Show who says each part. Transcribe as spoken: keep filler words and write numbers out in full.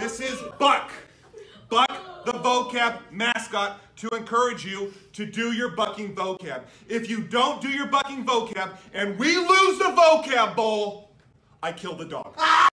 Speaker 1: This is Buck. Buck, the vocab mascot, to encourage you to do your bucking vocab. If you don't do your bucking vocab and we lose the vocab bowl, I kill the dog.